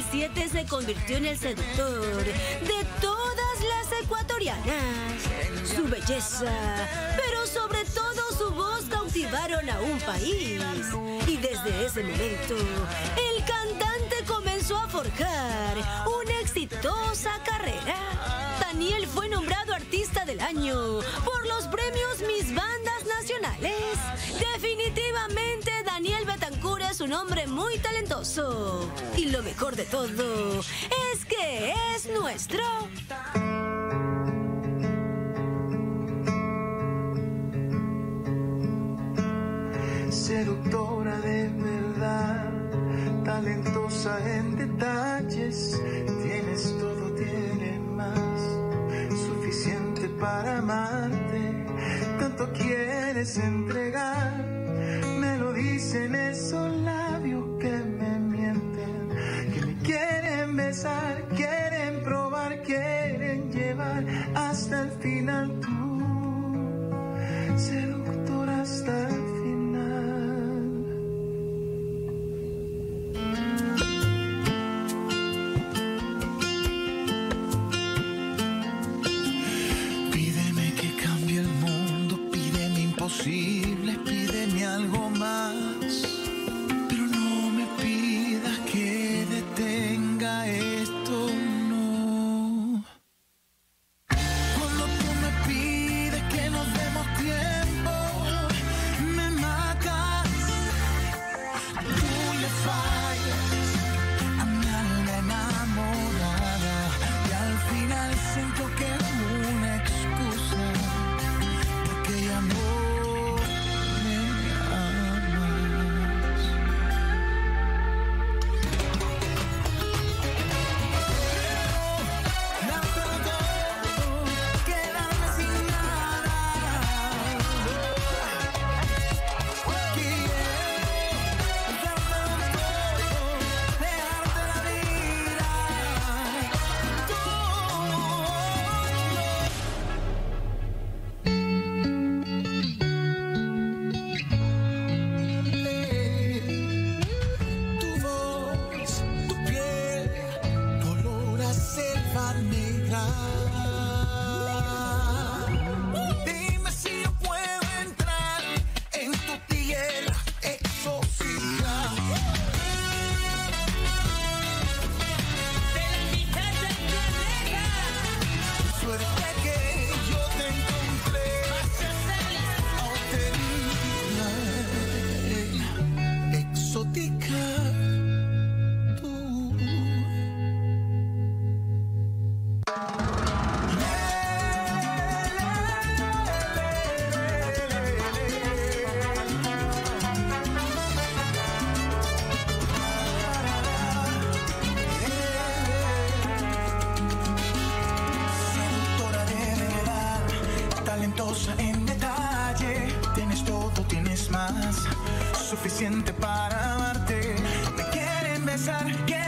2017 se convirtió en el seductor de todas las ecuatorianas. Su belleza, pero sobre todo su voz cautivaron a un país. Y desde ese momento, el cantante comenzó a forjar una exitosa carrera. Daniel fue nombrado Artista del Año por los premios Mis Bandas Nacionales. Definitivamente Daniel Betancourt es un hombre muy talentoso. Y lo mejor de todo es que es nuestro. Seductora de verdad, talentosa en detalles, tienes todo, tienes más, suficiente para amarte, tanto quieres entregar, me lo dicen esos labios que me mienten, que me quieren besar, quieren probar, quieren llevar hasta el final tú, seductora hasta el final. Pídeme algo más, pero no me pidas que detenga esto, no. Cuando tú me pides que nos demos tiempo, me matas, tú le fallas a mi alma enamorada y al final siento que es una excusa porque ya no. En detalle, tienes todo, tienes más, suficiente para amarte. Me quieren besar.